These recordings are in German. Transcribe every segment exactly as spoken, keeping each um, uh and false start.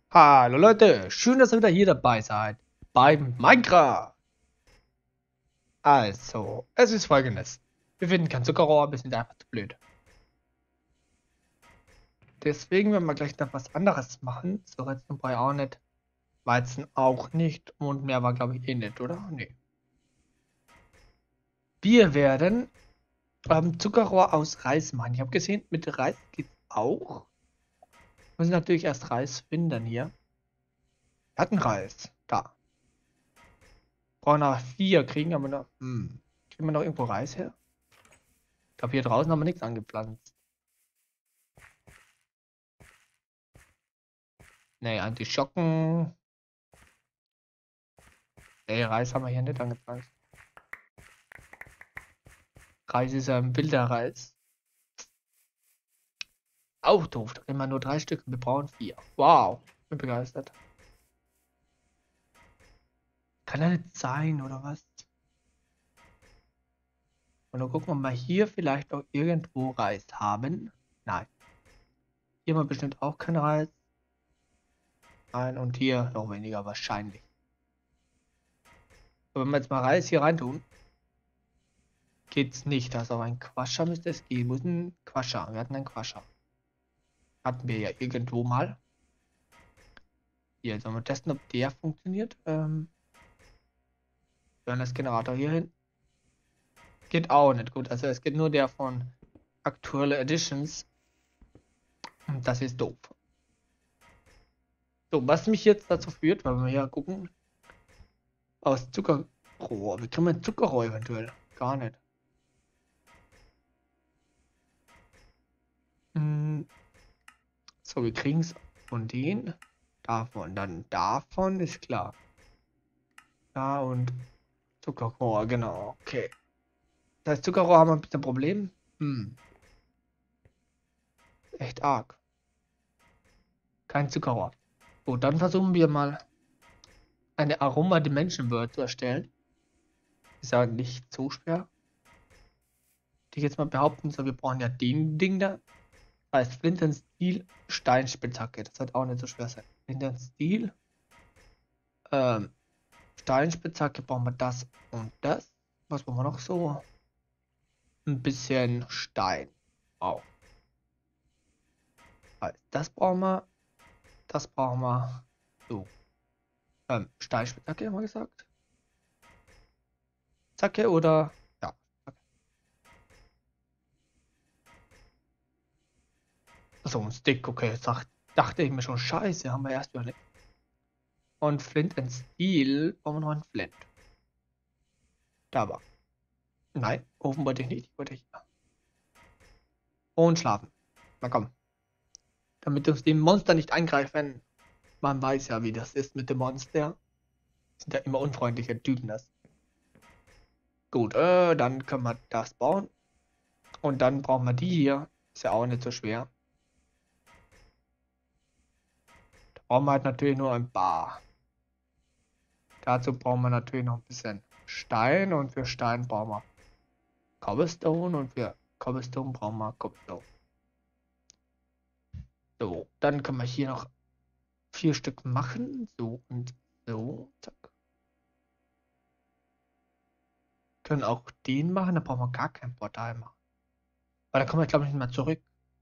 Hallo Leute, schön, dass ihr wieder hier dabei seid beim Minecraft. Also, es ist folgendes. Wir finden kein Zuckerrohr, wir sind einfach zu blöd. Deswegen werden wir gleich noch was anderes machen. So, Weizen brauche ich auch nicht. Weizen auch nicht. Und mehr war, glaube ich, eh nicht, oder? Nee. Wir werden ähm, Zuckerrohr aus Reis machen. Ich habe gesehen, mit Reis geht's auch. Wir müssen natürlich erst Reis finden hier. Wir hatten Reis. Da. Brauchen noch vier. Kriegen aber noch. Hm. Kriegen wir noch irgendwo Reis her? Ich glaube, hier draußen haben wir nichts angepflanzt. Nee, Antischocken. Nee, Reis haben wir hier nicht angepflanzt. Reis ist ja ein wilder Reis. Auch doof, da kriegen wir nur drei Stück. Wir brauchen vier. Wow, bin begeistert. Kann ja nicht sein, oder was? Und dann gucken wir mal hier vielleicht noch irgendwo Reis haben. Nein. Hier haben wir bestimmt auch kein Reis. Nein, und hier noch weniger wahrscheinlich. Aber wenn wir jetzt mal Reis hier reintun, geht's nicht. Also auch ein Quascher müsste es gehen. Wo ist ein Quascher? Wir hatten einen Quascher. Hatten wir ja irgendwo mal. Hier, sollen wir testen, ob der funktioniert. Ähm, wir das Generator hier hin. Geht auch nicht gut. Also es geht nur der von aktuelle Editions. Und das ist doof. So, was mich jetzt dazu führt, weil wir hier gucken, aus Zuckerrohr. Wie kriegen wir Zuckerrohr eventuell? Gar nicht. Hm, so, wir kriegen es von denen. Davon. Dann davon ist klar. Da und Zuckerrohr, genau. Okay. Das heißt, Zuckerrohr haben wir ein bisschen Problem. Hm. Echt arg. Kein Zuckerrohr. Gut, dann versuchen wir mal eine Aroma Dimension World zu erstellen. Ist ja nicht so schwer. Die jetzt mal behaupten, so wir brauchen ja den Ding da. Das heißt Flint and Steel Steinspitzhacke. Das wird auch nicht so schwer sein. Flint and Steel. Ähm, Steinspitzhacke brauchen wir das und das. Was brauchen wir noch so? Ein bisschen Stein. Auch. Also das brauchen wir. Das brauchen wir. So. Ähm, Steinspitzhacke haben wir gesagt. Zacke oder. Ja. So, ein Stick, okay. Jetzt dachte ich mir schon, scheiße, haben wir erst wieder nicht. Und Flint and Steel brauchen wir noch einen Flint. Da war. Nein, Ofen wollte ich nicht. Ich wollte hier. Und schlafen. Na komm. Damit uns die Monster nicht angreifen. Man weiß ja, wie das ist mit dem Monster. Sind ja immer unfreundliche Typen, das. Gut, äh, dann können wir das bauen. Und dann brauchen wir die hier. Ist ja auch nicht so schwer. Da brauchen wir halt natürlich nur ein paar. Dazu brauchen wir natürlich noch ein bisschen Stein. Und für Stein brauchen wir Cobblestone. Und für Cobblestone brauchen wir Cobblestone. So, dann können wir hier noch vier Stück machen. So und so. Zack. Können auch den machen, da brauchen wir gar kein Portal machen. Weil da kommen wir, glaube ich, nicht mehr zurück.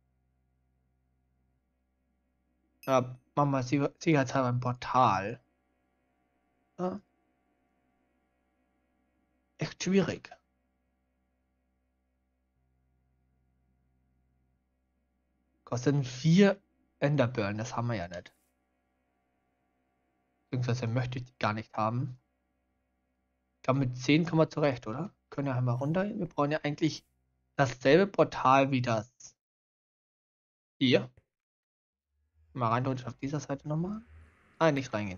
Ja, machen wir sicher- sicherheitshalber ein Portal. Ja, echt schwierig. Kosten vier Enderperlen, das haben wir ja nicht. Beziehungsweise möchte ich die gar nicht haben. Ich glaube, mit zehn kommen wir zurecht, oder? Können ja einmal runter. Wir brauchen ja eigentlich dasselbe Portal wie das hier. Mal rein und auf dieser Seite nochmal. Nein, nicht reingehen.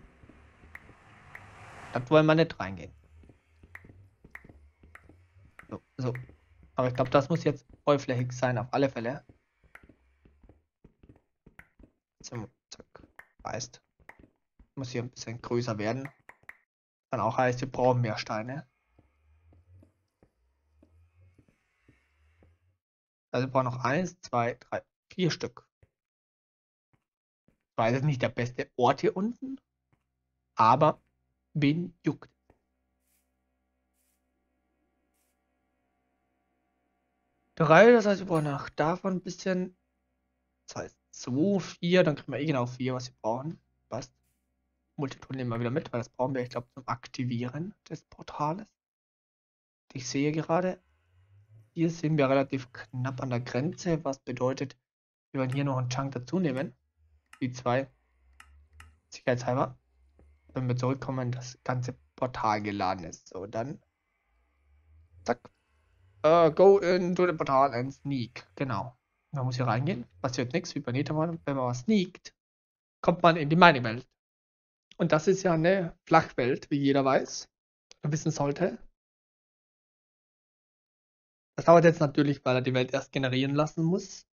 Das wollen wir nicht reingehen. So, so. Aber ich glaube, das muss jetzt vollflächig sein, auf alle Fälle. So, zack. Heißt, muss hier ein bisschen größer werden. Dann auch heißt, wir brauchen mehr Steine. Also wir brauchen noch eins, zwei, drei, vier Stück. War jetzt nicht der beste Ort hier unten, aber wen juckt? Drei, das heißt, wir brauchen nach davon ein bisschen. Das heißt zwei, vier, dann kriegen wir eh genau vier, was wir brauchen. Passt. Multitool nehmen wir wieder mit, weil das brauchen wir, ich glaube, zum Aktivieren des Portales. Ich sehe gerade, hier sind wir relativ knapp an der Grenze, was bedeutet, wir werden hier noch einen Chunk dazu nehmen. Die zwei. Sicherheitshalber. Wenn wir zurückkommen, das ganze Portal geladen ist. So, dann. Zack. Uh, go into the Portal and sneak. Genau. Man muss hier reingehen. Passiert nichts, wie bei Netherman. Wenn man was sneakt, kommt man in die Mining-Welt. Und das ist ja eine Flachwelt, wie jeder weiß. Oder wissen sollte. Das dauert jetzt natürlich, weil er die Welt erst generieren lassen muss.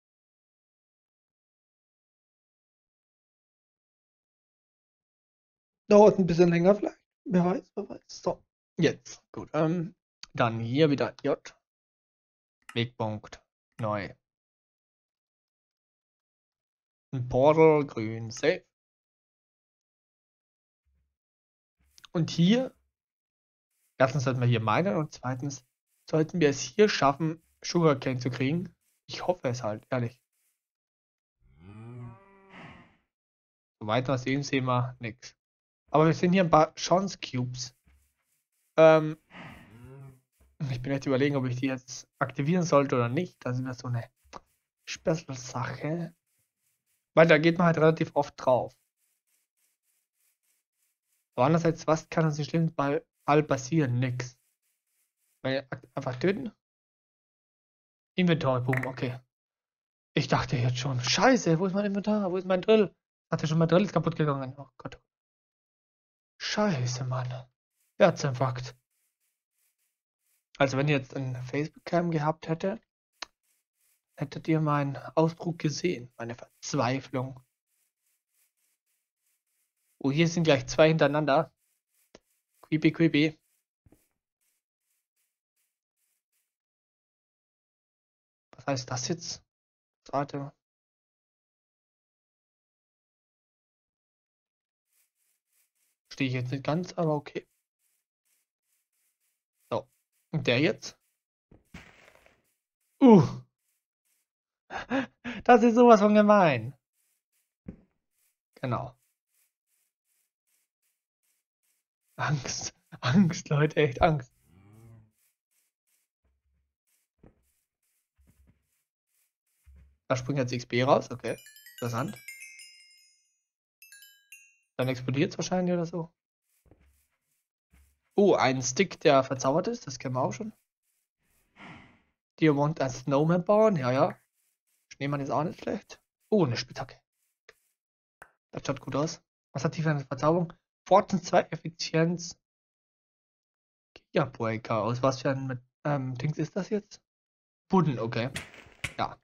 Dauert ein bisschen länger vielleicht. Wer weiß, wer weiß. So, jetzt. Gut. Ähm, dann hier wieder J. Wegpunkt. Neu. Ein Portal, grün, safe. Und hier, erstens sollten wir hier meinen und zweitens sollten wir es hier schaffen, Sugarcane zu kriegen. Ich hoffe es halt, ehrlich. So weiter sehen sehen wir nichts. Aber wir sehen hier ein paar Chance Cubes. Ähm, ich bin jetzt überlegen, ob ich die jetzt aktivieren sollte oder nicht. Das ist ja so eine Special-Sache. Weil da geht man halt relativ oft drauf. Aber andererseits, was kann uns im schlimmsten Fall passieren? Nix. Weil einfach töten. Inventory, boom, okay. Ich dachte jetzt schon, scheiße, wo ist mein Inventar? Wo ist mein Drill? Hatte schon mein Drill ist kaputt gegangen. Oh Gott. Scheiße, Mann. Herzinfarkt. Also wenn ihr jetzt ein Facebook-Cam gehabt hätte, hättet ihr meinen Ausbruch gesehen. Meine Verzweiflung. Oh, hier sind gleich zwei hintereinander. Creepy, creepy. Was heißt das jetzt? Warte. Stehe ich jetzt nicht ganz, aber okay. So. Und der jetzt? Uh. Das ist sowas von gemein. Genau. Angst. Angst, Leute, echt Angst. Da springt jetzt X P raus, okay. Interessant. Dann explodiert es wahrscheinlich oder so. Oh, ein Stick, der verzaubert ist, das kennen wir auch schon. Do you want a Snowman bauen? Ja, ja. Schneemann ist auch nicht schlecht. Oh, eine Spitzhacke. Das schaut gut aus. Was hat die für eine Verzauberung? Fortune zwei Effizienz. Ja, Breaker. Aus was für ein ähm, Dings ist das jetzt? Wooden, okay. Ja.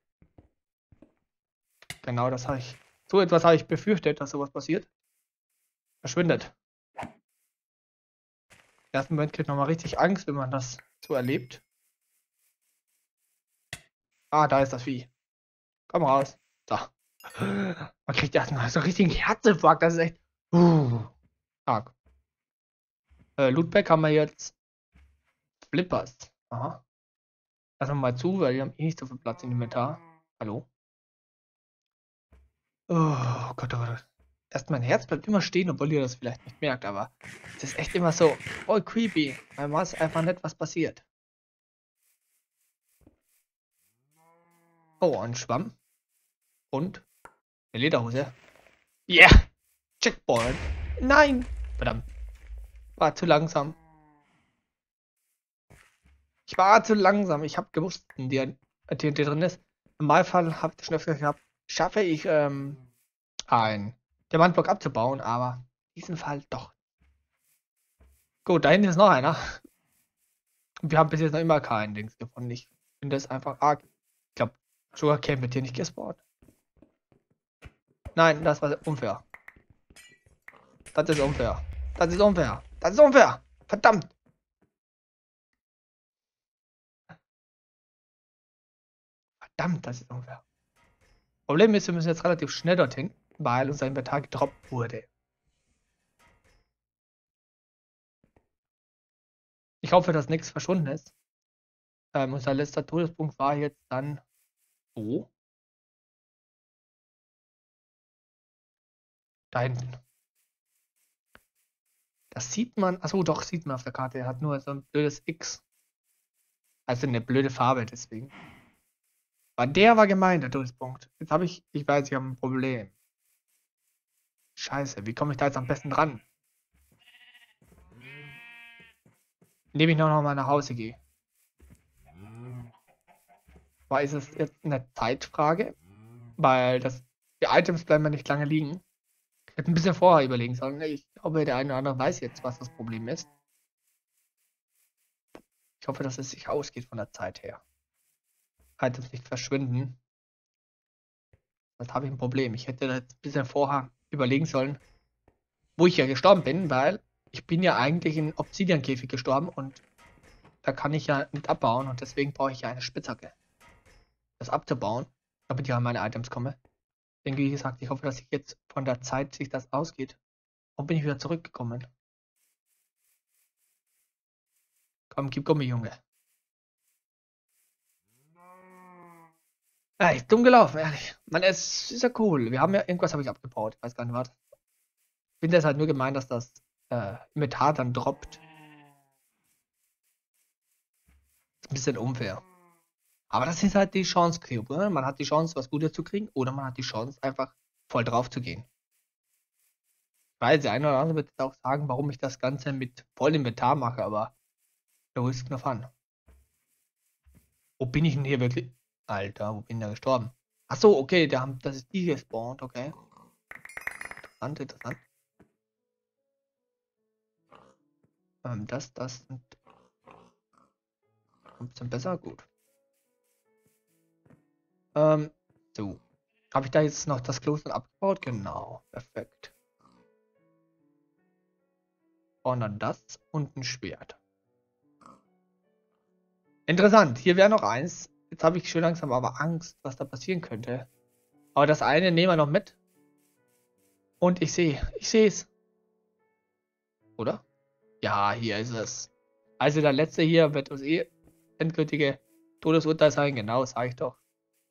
Genau, das habe ich. So etwas habe ich befürchtet, dass sowas passiert. Verschwindet. Im ersten Moment kriegt man mal richtig Angst, wenn man das so erlebt. Ah, da ist das Vieh. Komm raus. Da. Man kriegt erstmal so einen richtigen Herzinfarkt. Das ist echt. Uh, arg. Äh, Lootback haben wir jetzt. Flippers. Aha. Lassen wir mal zu, weil wir haben eh nicht so viel Platz im Inventar. Hallo? Oh Gott, oh Gott. Erst mein Herz bleibt immer stehen, obwohl ihr das vielleicht nicht merkt, aber es ist echt immer so voll creepy, weil man ist einfach nicht was passiert. Oh, ein Schwamm. Und eine Lederhose. Yeah! Checkpoint. Nein! Verdammt. War zu langsam. Ich war zu langsam. Ich habe gewusst, dass die T N T drin ist. Im Normalfall habe ich schon öfter gehabt, schaffe ich ähm, ein Diamantblock abzubauen, aber in diesem Fall doch. Gut, da hinten ist noch einer. Und wir haben bis jetzt noch immer keinen Dings gefunden. Ich finde das einfach arg. Ich glaube, Sugarcane wird hier nicht gespawnt. Nein, das war unfair. Das ist unfair. Das ist unfair. Das ist unfair. Verdammt. Verdammt, das ist unfair. Problem ist, wir müssen jetzt relativ schnell dorthin. weil unser Inventar gedroppt wurde. Ich hoffe, dass nichts verschwunden ist. Ähm, unser letzter Todespunkt war jetzt dann wo? Da hinten. Das sieht man, achso, doch, sieht man auf der Karte. Er hat nur so ein blödes X. Also eine blöde Farbe, deswegen. Aber der war gemein, der Todespunkt. Jetzt habe ich, ich weiß, ich habe ein Problem. Scheiße, wie komme ich da jetzt am besten dran? Indem ich noch mal nach Hause gehe. War ist es jetzt eine Zeitfrage? Weil das, die Items bleiben ja nicht lange liegen. Ich hätte ein bisschen vorher überlegen sollen. Ich glaube, der eine oder andere weiß jetzt, was das Problem ist. Ich hoffe, dass es sich ausgeht von der Zeit her. Items nicht verschwinden. Das habe ich ein Problem. Ich hätte jetzt ein bisschen vorher überlegen sollen, wo ich ja gestorben bin, weil ich bin ja eigentlich in Obsidian-Käfig gestorben und da kann ich ja nicht abbauen und deswegen brauche ich ja eine Spitzhacke. Das abzubauen, damit ich an meine Items komme. Deswegen, wie gesagt, ich hoffe, dass sich jetzt von der Zeit sich das ausgeht. Und bin ich wieder zurückgekommen. Komm, gib Gummi, Junge. Ja, ist dumm gelaufen, ehrlich. Man, es ist ja cool. Wir haben ja, irgendwas habe ich abgebaut. Ich weiß gar nicht was. Ich finde es halt nur gemein, dass das äh, Inventar dann droppt. Ist ein bisschen unfair. Aber das ist halt die Chance, ne? Man hat die Chance, was Gutes zu kriegen, oder man hat die Chance, einfach voll drauf zu gehen. Weil der eine oder andere wird jetzt auch sagen, warum ich das Ganze mit voll Inventar mache, aber no risk no fun. Wo bin ich denn hier wirklich? Alter, wo bin ich da gestorben? Achso, okay, der, das ist die gespawnt, okay. Interessant, interessant. Ähm, das, das sind ein bisschen besser, gut. Ähm, so. Habe ich da jetzt noch das Kloster abgebaut? Genau, perfekt. Und dann das und ein Schwert. Interessant, hier wäre noch eins. Jetzt habe ich schon langsam aber Angst, was da passieren könnte. Aber das eine nehmen wir noch mit. Und ich sehe, ich sehe es. Oder? Ja, hier ist es. Also der letzte hier wird uns eh endgültige Todesurteil sein. Genau, sage ich doch.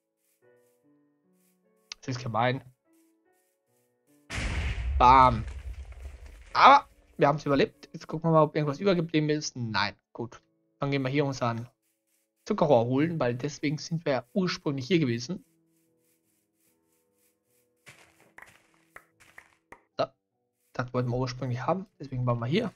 Das ist gemein. Bam. Aber wir haben es überlebt. Jetzt gucken wir mal, ob irgendwas übergeblieben ist. Nein, gut. Dann gehen wir hier unseren Zuckerrohr holen, weil deswegen sind wir ja ursprünglich hier gewesen. So. Das wollten wir ursprünglich haben. Deswegen waren wir hier.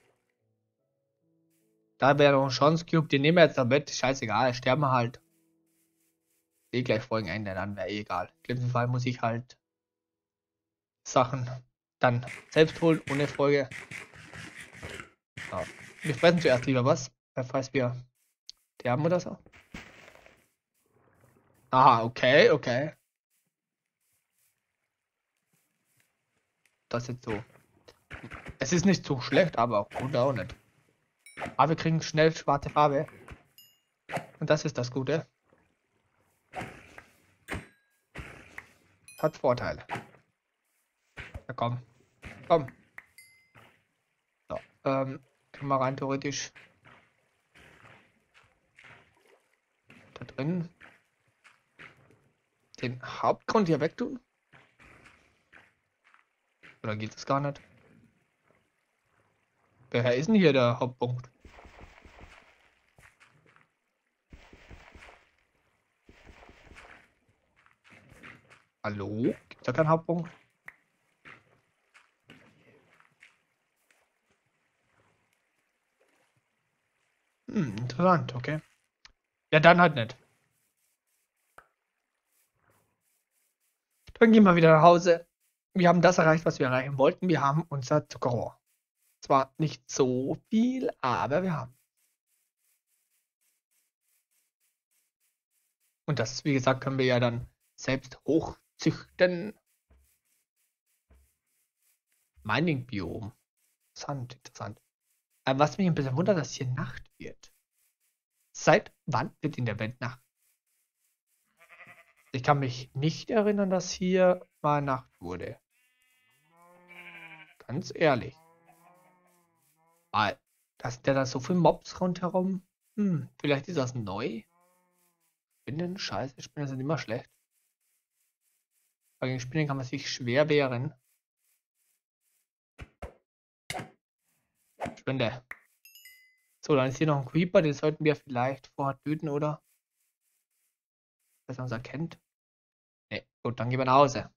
Da wäre noch ein Chance Cube. Den nehmen wir jetzt damit. Scheißegal. Sterben wir halt. Eh gleich Folgenende. Dann wäre eh egal. In diesem Fall muss ich halt Sachen dann selbst holen. Ohne Folge. So. Wir fressen zuerst lieber was. Falls wir sterben oder so. Aha, okay, okay. Das ist jetzt so. Es ist nicht so schlecht, aber auch gut auch nicht. Aber wir kriegen schnell schwarze Farbe. Und das ist das Gute. Hat Vorteile. Ja, komm. Komm. So, ähm, können wir rein theoretisch da drin den Hauptgrund hier wegtun? Oder geht es gar nicht? Wer ist denn hier der Hauptpunkt? Hallo? Gibt es da keinen Hauptpunkt? Hm, interessant, okay. Ja, dann halt nicht. Dann gehen wir wieder nach Hause. Wir haben das erreicht, was wir erreichen wollten. Wir haben unser Zuckerrohr. Zwar nicht so viel, aber wir haben. Und das, wie gesagt, können wir ja dann selbst hochzüchten. Mining-Biom. Interessant, interessant. Aber was mich ein bisschen wundert, dass hier Nacht wird. Seit wann wird in der Welt Nacht? Ich kann mich nicht erinnern, dass hier mal Nacht wurde. Ganz ehrlich. Weil, da sind ja da so viele Mobs rundherum. Hm, vielleicht ist das neu. Spinnen, scheiße, Spinnen sind immer schlecht. Bei den Spinnen kann man sich schwer wehren. Spinde. So, dann ist hier noch ein Creeper, den sollten wir vielleicht vorher töten, oder? Dass er uns erkennt. Ne, gut, dann gehen wir nach Hause.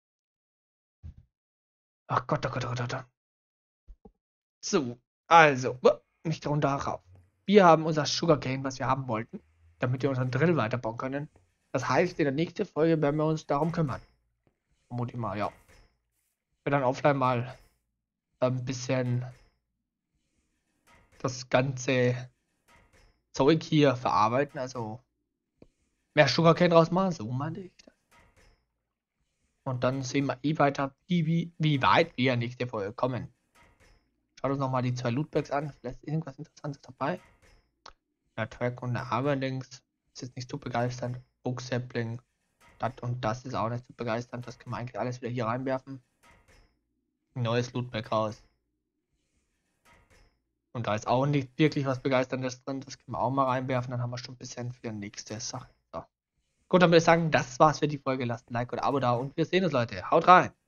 Ach Gott, oh Gott, oh Gott, oh Gott. So, also, nicht darunter rauf. Wir haben unser Sugarcane, was wir haben wollten, damit wir unseren Drill weiterbauen können. Das heißt, in der nächsten Folge werden wir uns darum kümmern. Vermute ich mal, ja. Wir dann offline mal ein bisschen das ganze Zeug hier verarbeiten, also mehr Sugarcane draus machen, so meinte ich das. Und dann sehen wir eh weiter, wie, wie, wie weit wir nächste Folge kommen. Schaut uns nochmal die zwei Lootbags an, vielleicht ist irgendwas Interessantes dabei. Der Track und der Hammerlinks ist jetzt nicht so begeisternd. Book Sapling, das und das ist auch nicht so begeisternd, das kann man eigentlich alles wieder hier reinwerfen. Ein neues Lootbag raus. Und da ist auch nicht wirklich was Begeisterndes drin, das können wir auch mal reinwerfen, dann haben wir schon ein bisschen für die nächste Sache. So. Gut, dann würde ich sagen, das war's für die Folge. Lasst ein Like oder Abo da und wir sehen uns, Leute. Haut rein!